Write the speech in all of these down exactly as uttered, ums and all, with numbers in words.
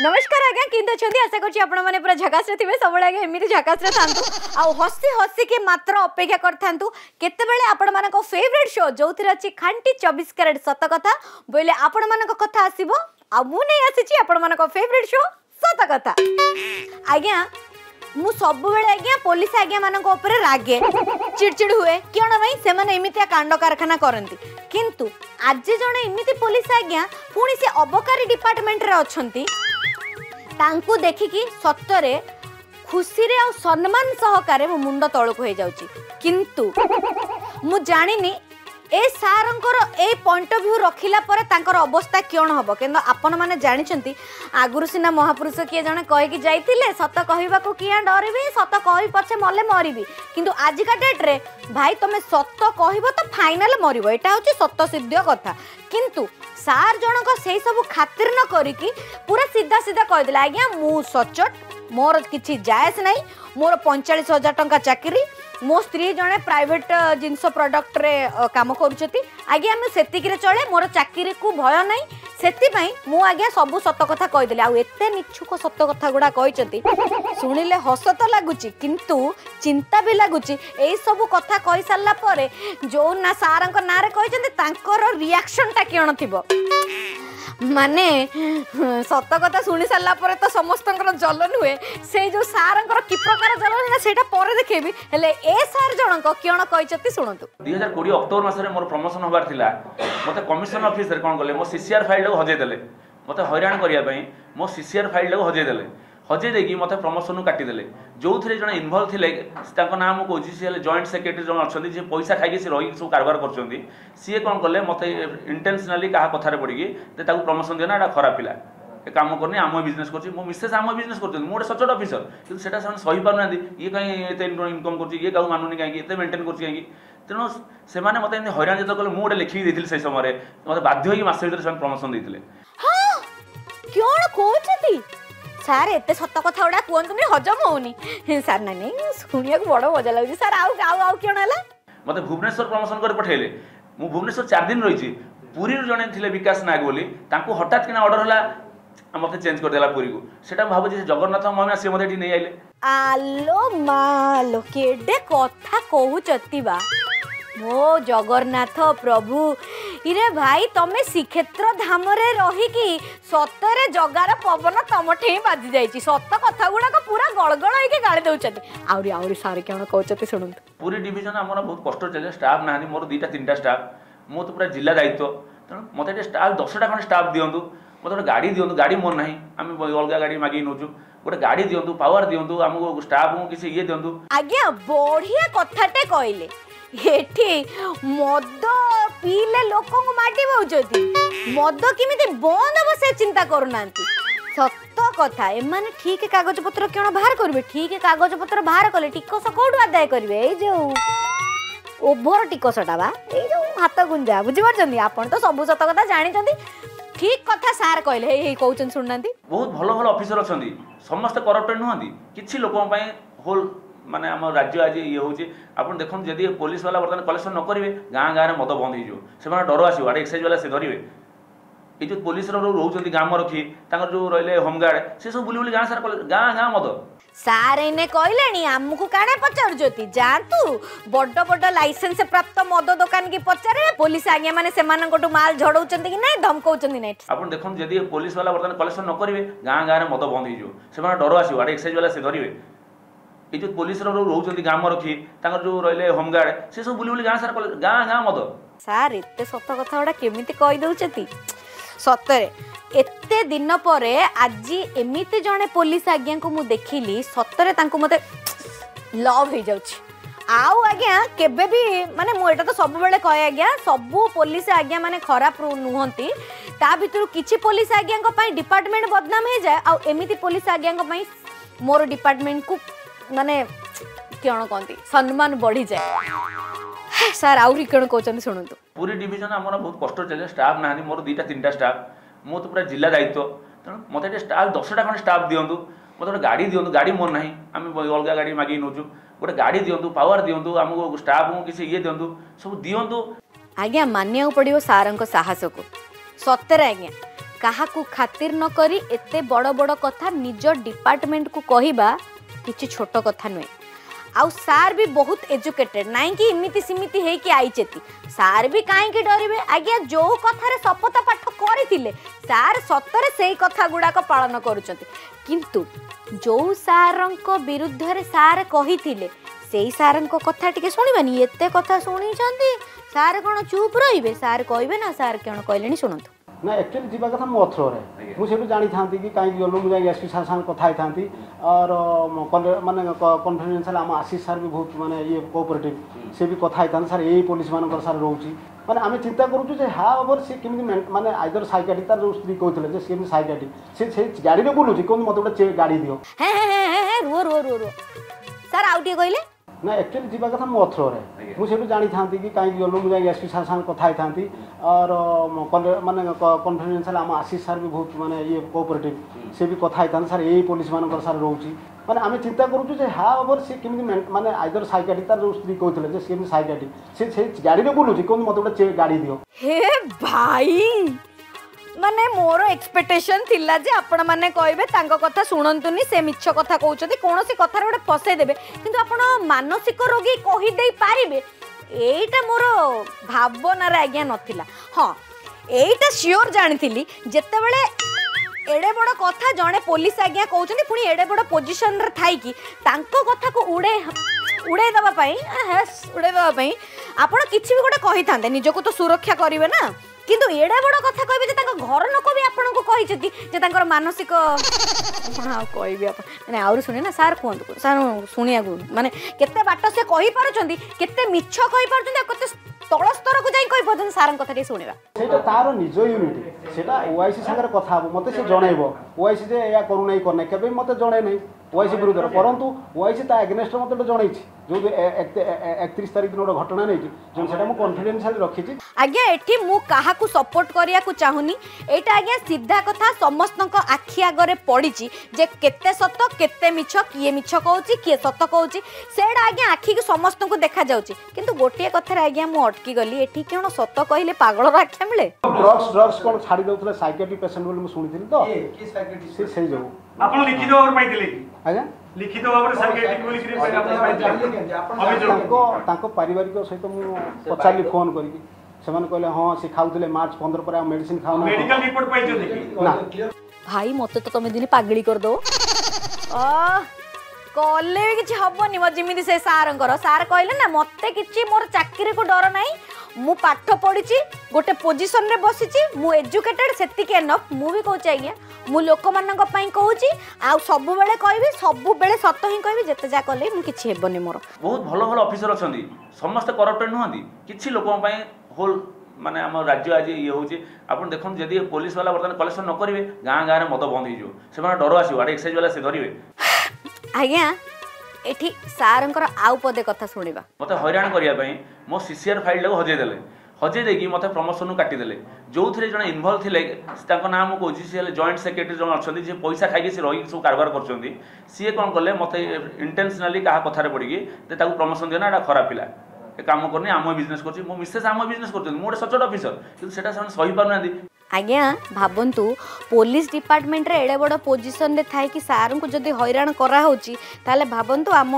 नमस्कार आज्ञा किंतु छंदी आशा करछि आपण माने पूरा झकास रे थिबे सबले आज्ञा एमिति झकास रे थांतु आ हसी हसी के मात्र अपेक्षा करथांतु केते बेले आपण मानको फेवरेट शो जोथि अछि खांटी चौबीस कैरेट सत कथा बोले आपण मानको कथा आसीबो आ मु नै आसीछि आपण मानको फेवरेट शो सत कथा आज्ञा मु सब बेले आज्ञा पुलिस आज्ञा मानको ऊपर रागे चिड़चिड़ हुए क्यों भाई से माने एमितिया कांड कारखाना करंती किंतु आज जणे एमिति पुलिस आज्ञा पुणी से अबकारी डिपार्टमेंट रे अछंती तांकु देखिकी सत्तरे खुशी रे और सम्मान सहकारे मो मुंड तळक हो जाउची किंतु मु जानिनी ए सारंकर ए पॉइंट ऑफ व्यू रखिला परे तांकर अवस्था क्यों हबो केन आपण माने जानि छंती आगुरु सिना महापुरुष किए जने कहि कि जाइतिले सत कहिबा को किया डरबी सत कहि पछे मले मरिबी किंतु आज का डेट रे भाई तमे सत कहिबो तो फाइनल मरिबो एटा होची सत्य सिद्ध कथा किंतु सार जनक से सब खातिर न करिकी पूरा सीधा सीधा कह दिला आज्ञा मु सचट मोर किछि जायस नहीं मोर पैंतालीस हजार टंका चाकरी मो स्त्री जने प्राइवेट जिनस प्रोडक्ट रे काम करूछती आज्ञा हम सेतिक रे चले मोर चाकरी को भय नहीं सेति पई मु आज्ञा सब सत कथा कह दिले आ एते निछुक सत कथा गुडा कहिसती सुनिले हस तो लागुची किंतु चिंता भी लागुची एई सब कथा कहि सारला परे जो ना सारंक नारे कहिसती तांकर रिएक्शन ता केण थिबो माने सत कथा शुणी सारा पर तो समस्त जलन हुए से जो सारंकर कि प्रकार जलन सेटा पर देखेबी हेले ए सार जनक क्यों कहिसती सुनतु दो हज़ार बीस अक्टोबर मास रे मोर प्रमोशन होबार थिला मते कमिशन ऑफिस रे कोन गले मो सीसीआर फाइल को हजे देले मते हैरान करिया पई मो सीसीआर फाइल को हजे देले हजे देकी मते प्रमोशन काटी देले जो थरे जने इन्वॉल्व थिले ताको नाम को जी सी जॉइंट सेक्रेटरी जन अछंती जे पैसा खाइके से रही सब कारबार करछंती सी कोन गले मते इंटेंशनली कहा कथा रे पड़ी कि ताको प्रमोशन देना एटा खराब पिला ए काम करनी आम बिजनेस करछि मो मिसेस आम बिजनेस करछन मोटे सचोट ऑफिसर किंतु सेटा से सही पार नांदी ये काई एते इनकम करछि ये काउ मानुनी काई एते मेंटेन करछि काई तेनो से माने मते हैरान जत कले मोटे लिखि देथिल से समय रे मते बाध्य होई मास भीतर से प्रमोशन देथिले हां क्यों कहछती सार एते सत कथा उडा कोंतुनी हजम होउनी सार ना नहीं सुनिया को बड़ मजा लागुची सार आउ आउ आउ क्यों हला मते भुवनेश्वर प्रमोशन कर पठेले मु भुवनेश्वर चार दिन रहिची पुरी रो जने थिले विकास नाग बोली तांको हठात किना ऑर्डर हला मते चेंज कर देला पुरी को सेटा भाबो जे जगन्नाथ महिमा से मते डी नै आइले आलो मालो केडे कथा कहूचती बा मो जगन्नाथ प्रभु इरे भाई तमे श्रीक्षेत्र धाम रे रही कि सतरे जगार पवन तमठे बाजी जाईची सत कथा गुडा को पूरा गळगळ होई के गाली दउचती आउरी आउरी सारे केन कहउचती सुनंत पूरी डिवीजन हमर बहुत कष्ट चले स्टाफ नानी मोर दुईटा तीनटा स्टाफ मो तो पूरा जिला दायित्व तण मते जे स्टाफ दसटा खन स्टाफ दियंतु मते गाड़ी दियंतु गाड़ी मोर नाही हम अलगा गाड़ी मागी नोचु गोटे गाड़ी दियंतु पावर दियंतु हमको स्टाफ को किसी ये दियंतु आज्ञा बढ़िया कथाटे कहले एठी मद पीले लोक माटी बउचती मद किमिति बंद हो से चिंता करूनांती सत्य कथा एमाने ठीक कागज पत्र क्यों बाहर करबे ठीक कागज पत्र बाहर कले टिकस कोड आदाय करबे ए जो ओभर टिकसटा बा ए जो हाथ गुंजा बुझी परछंदी आपण तो सब सत कथा जानि छंदी ठीक कथा सार कहले हे हे कहउचन सुननांती बहुत भलो भलो ऑफिसर अछंदी समस्त करप्टेड नहंती किछि लोकन पई होल माने हम राज्य आज ये होची आपण देखन जदी पुलिस वाला बर्तन कलेक्शन न करिवे गां गां रे मद बंद हो जो से माने डर आसी आडे एक्साइज वाला से धरिवे ए जो पुलिस रो रहउचंती गाम रखी ताकर जो रहले होमगार्ड से सब बुली बुली गां सार गां गां मद सार इने कहलेनी हमकु काणे पचारजोती जातु बड्ड बड्ड लाइसेंस प्राप्त मद दुकान की पचारे पुलिस आज्ञा माने से मानन माल झड़ौचंती कि नै धमकौचंती नै आपण देखन जदी पुलिस वाला बर्तन कलेक्शन न करिवे गां गां रे मद बंद हो जो से माने डर आसी आडे एक्साइज वाला से धरिवे ए जो पुलिस रो रहउचंती गाम रखी ताकर जो रहले होमगार्ड से सब बुली बुली गां सार गां गां मद सार एते सत कथा उडा केमिति कहि दउचती सतरे एते दिन परे आज एमिति जने पुलिस आज्ञा को मु देखिली सतरे तांको मते लव हो जाउची आउ आज्ञा केबे भी माने मु एटा तो सब बेले कहे आज्ञा सब पुलिस आज्ञा माने खराब नुहंती ता भितर किछि पुलिस आज्ञा को पई डिपार्टमेंट बदनाम हे जाय आ एमिति पुलिस आज्ञा को पई मोर डिपार्टमेंट को माने क्यों कहती सम्मान बढ़ी जाए सार आउरी केन कहउचन सुनंतु पूरी डिवीजन हमर बहुत कष्ट चले स्टाफ नानी मोर दुईटा तीनटा स्टाफ मो तो पूरा जिला दायित्व तण मते जे स्टाफ दसटा खन स्टाफ दियंतु मते गाड़ी दियंतु गाड़ी मोर नाही हम अलगा गाड़ी मागी नोचु गोटे गाड़ी दियंतु पावर दियंतु हमको स्टाफ को किसी ये दियंतु सब दियंतु आज्ञा मानिया पड़ियो सारंक साहस को सतरे आज्ञा काहाकू खातिर न करी एते बड़ बड़ कथा निज डिपार्टमेंट को कहिबा किछि छोट कथा नुहे। आउ सार भी बहुत एजुकेटेड नाई कि इमिति सिमिति हे कि आईचेती सार भी काहे कि डरिबे आज्ञा जो कथारे शपथ पाठ करिथिले सार सतरे सेही कथा गुडाक पालन करूचंती किंतु जो सारंक विरुद्ध रे सार कहिथिले सेही सारंक कथा टिके सुनिबानी एते कथा सुनिचंती सार कोन चुप रहिबे सार कहबे ना सार कोन कहलेनी सुनंतु ना एक्चुअली जीवा कथा मो थ्रोरे मुझे जानी था कि कहीं गलु मुझे एसपी सार साथ कथा था और माने कॉन्फिडेंशियल आम आशीष सार भी बहुत माने ये कोऑपरेटिव से भी कथा था सर यही पुलिस मान सार रोचे माने आम चिंता करूँ जे हाँ ओवर सी केमी माने आइदर साइकाटिक तार जो स्त्री कहते से केमी साइकाटिक से से गाड़ी में बुलूची कौन मत गोटे गाड़ी दियो हे हे हे रुओ रुओ रुओ सर आउ टिके कहले ना एक्चुअली जीवा कथा मो थ्रोरे मुझे जानी था कि कहीं गलु मुझे एसपी सार साथ कथा था और माने कॉन्फिडेंशियल आम आशीष सार भी बहुत माने ये कोऑपरेटिव से भी कथा था सर यही पुलिस मान सार रोचे माने आम चिंता करूँ जे हाँ ओवर सी केमी माने आइदर साइकाटिक तार जो स्त्री कहते से केमी साइकाटिक से से गाड़ी में बुलूची कौन मत गोटे गाड़ी दियो हे भाई माने मोर एक्सपेक्टेशन थिला जे आपण माने कहबे तांको कथा सुनंतुनी से मिछ कथा कहउछथि कोनोसी कथार गोटे फसै देबे किंतु आपण मानसिक रोगी कहि देई पारिबे एटा मोर भावना रे आज्ञा नथिला हां एटा श्योर जानिथिली जेते बेले एडे बड़ कथा जणे पुलिस आज्ञा कहउछथि पुनी एडे बड़ पोजीशन रे थाई कि तांको कथा को उडे उडे दबा पई हस उडे दबा पई आपण किछि भी गोटे कहि थांते निजको तो सुरक्षा करिवे ना किंतु एडे बड़ कथा कहबे जे तांको घर लोक भी आपन को कहि छथि जे तांकर मानसिक हां कहबे आप माने आउर सुने ना सार कोंत सार सुनिया को माने केते बाट से कहि पारुचंदी केते मिछ कहि पारुचंदी केते तळ स्तर को जाई कहि पारुचंदी सारन कथा टे सुनिबा सेटा तारो निज यूनिटी सेटा ओआईसी संगे कथा हबो मते से जणैबो ओआईसी जे या करू नै करनै केबे मते जणै नै ओआईसी विरुद्ध परंतु ओआईसी ता एगेनेस्ट मते जणैछि जो एकतीस तारीख दिन गोटे घटना नहीं जो सेटा मु कॉन्फिडेंशियल रखी छी आज्ञा एठी मु काहा को सपोर्ट करिया को चाहुनी एटा आज्ञा सीधा कथा समस्त आखि आगरे पड़ी जे केते सत केते मिछ किए मिछ कहूची किए सत कहूची सेडा आज्ञा आखि को समस्त को देखा जाउची किंतु गोटे कथा रे आज्ञा मु अटकी गली एठी केनो सत कहिले पागल आख्या मिले ड्रग्स ड्रग्स कोन छाडी दउतले साइकियाट्रिक पेशेंट बोली मु सुनिथिल तो ए के साइकियाट्रिक से सही जाऊ आपण लिखित ओवर पाइथिले कि आज्ञा लिखित भाव साइकियाट्रिक बोली कि आपण पाइथिले तांको तांको पारिवारिक सहित मु पचाली फोन करी से कहले हाँ से खाऊले मार्च पंद्रह पर मेडिसिन खाऊ मेडिकल रिपोर्ट पाइछो ना भाई मत तो तुम दिन पागड़ी कर दो कले भी किसी हबनी मो जमी से सार सार कहले ना मत कि मोर चाकरी को डर ना मु पाठ पढ़ी गोटे पोजिशन रे बसी मु एजुकेटेड सेतिक एनफ मु भी कहूँ आज्ञा मु लोक मान कहूँ आ सब बेले कहबी सब बेले सत ही कहबी जेते जा कले मु किछि हेबनी मोर बहुत भल भल ऑफिसर अछंती समस्त करप्टेड नुहंती किछि लोकन पई होल माने आम राज्य आज ये होची आपण देखन जदी पुलिस वाला बर्तन कलेक्शन न करिवे गां गां रे मद बंद हो जो से माने डर आसीबो आडे एक्साइज वाला से धरिवे आज्ञा एठी सारंकर आउ पदे कथा सुनिबा मते हैरान करिया पई मो सीसीआर फाइल को हजे देले हजे देकी मते प्रमोशन काटी देले जो थरे जण इन्वॉल्व थिले ताको नाम को जी जॉइंट सेक्रेटरी जण अछंती जे पैसा खाइके से रही सब कारबार करछंती सी कोन करले मते इंटेंशनली कहा कथा रे पड़ी के ताको प्रमोशन देना एटा खराब पिला ए काम करनी आम बिजनेस करछि मो मिसेस आम बिजनेस करछन मो सचोट ऑफिसर किंतु सेटा से सही पार नांदी आज्ञा भावंतु पुलिस डिपार्टमेंट रे एडे बड़ पोजीशन रे थाई कि सार को जदी हैरान करा होची ताले भावंतु आम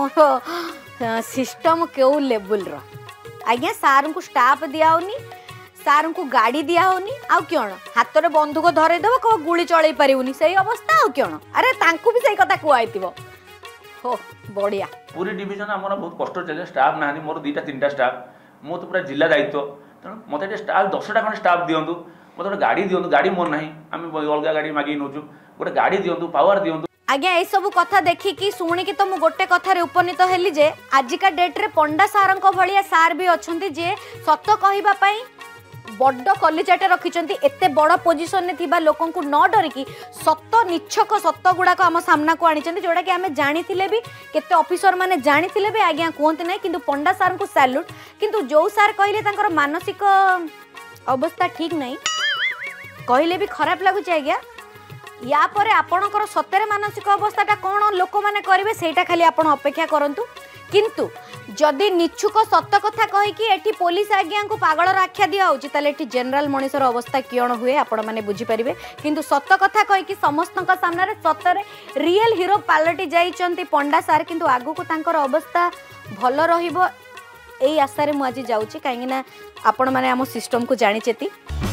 सिस्टम केउ लेवल रो आज्ञा सार को स्टाफ दिया होनी सार को गाड़ी दिया होनी आउ क्यों हाथ में बंदूक धरे देव को गुली चलई पारिबुनी सही अवस्था आउ क्यों अरे तांकु भी सही कथा कुआइतिबो हो बढ़िया पूरी डिवीजन हमर बहुत कष्ट चले स्टाफ नानी मोर दीटा तीनटा स्टाफ मो तो पूरा जिला दायित्व तेणु मत स्टाफ दसटा खंड स्टाफ दिंतु मत गोटे गाड़ी दिंतु गाड़ी मोर ना आम अलग गाड़ी मागिक नौचु गोटे गाड़ी दिंतु पावर दिंतु आज्ञा ये सब कथा देखिकी शुणिकी तो मु गोटे कथार उपनीत हेली जे आजिका डेट रे पंडा सार भलिया सार भी अच्छे जे सत कहवा बड़ कलिजाटे रखिंट एते बड़ पोजिशन रे थिबा लोकन को न डरिकी सत निछक सत गुड़ाक आम सामना को आनी जोड़ा कि आम जानी भी केते ऑफिसर माने जानी भी आज्ञा कहते ना किंतु पंडा सार को सैल्यूट किंतु जो सार कहले मानसिक अवस्था ठीक नहीं कहले भी खराब लगुच आज्ञा या परे आपणकर सतरे मानसिक अवस्थाटा कौन लोक मैंने करेंगे सेटा खाली आपण अपेक्षा करंतु किंतु जदि निच्छुक सत कथा कहीकि एठी पुलिस आज्ञा को पागलर आख्या दिया होची ताले एठी जनरल मनीषर अवस्था कियण हुए आपण माने बुझी परिबे किंतु सत कथा कहीकि समस्त सामने रे सतरे रियल हीरो पालटी जाइचंती पंडा सार किंतु आगु को तांकर अवस्था भल रहिबो एई आशा रे मु आज जाउची काहेकि ना आपण माने हम सिस्टम को जानि चेती।